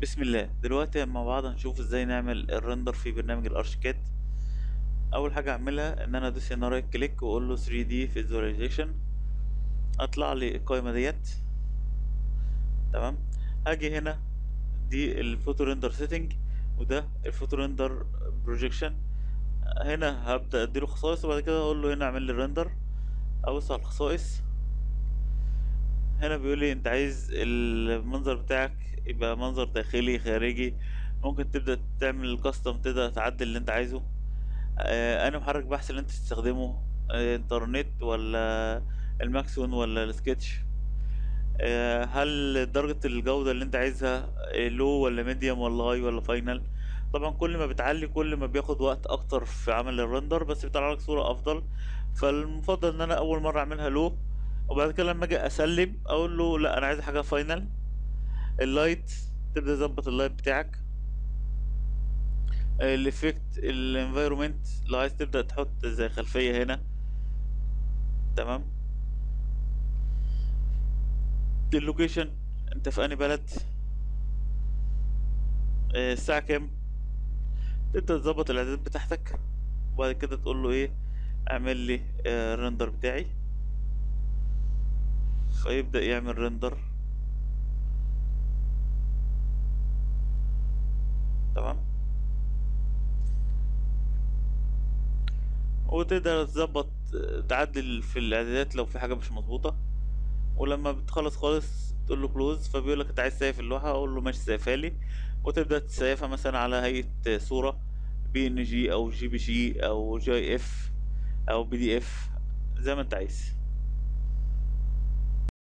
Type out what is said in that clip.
بسم الله. دلوقتي مع بعض هنشوف ازاي نعمل الرندر في برنامج الارشيكاد. اول حاجه اعملها ان انا ادوس هنا رايت كليك واقول له 3D visualization. اطلع لي القائمه ديت. تمام. هاجي هنا، دي الفوتو ريندر سيتنج وده الفوتو ريندر بروجيكشن. هنا هبدا اديله خصائص وبعد كده اقول له هنا اعمل لي ريندر. ابص على الخصائص. هنا بيقول لي انت عايز المنظر بتاعك يبقى منظر داخلي خارجي. ممكن تبدا تعمل كاستم، تبدا تعدل اللي انت عايزه. انا محرك بحث اللي انت تستخدمه، انترنت ولا الماكسون ولا السكتش. هل درجة الجودة اللي انت عايزها لو ولا ميديوم ولا هاي ولا فاينل؟ طبعا كل ما بتعلي كل ما بياخد وقت اكتر في عمل الرندر، بس بيطلع لك صورة افضل. فالمفضل ان انا اول مرة اعملها لو، وبعد كده لما اجي اسلم اقول له لا انا عايز حاجة فاينل. اللايت، تبدأ تظبط اللايت بتاعك. الافكت، الانفايرومنت لو عايز تبدأ تحط زي خلفية هنا. تمام. اللوكيشن، انت في انهي بلد، الساعة كام. تبدأ تظبط الاعدادات بتاعتك وبعد كده تقول له ايه، اعمل لي الرندر بتاعي. فيبدأ يعمل رندر. تمام. وتقدر تظبط، تعدل في الاعدادات لو في حاجة مش مظبوطة. ولما بتخلص خالص تقول له كلوز، فبيقول لك انت عايز تسيف اللوحة، اقول له ماشي سيفها لي. وتبدأ تسيفها مثلا على هيئة صورة PNG او JPG او GIF او PDF زي ما انت عايز.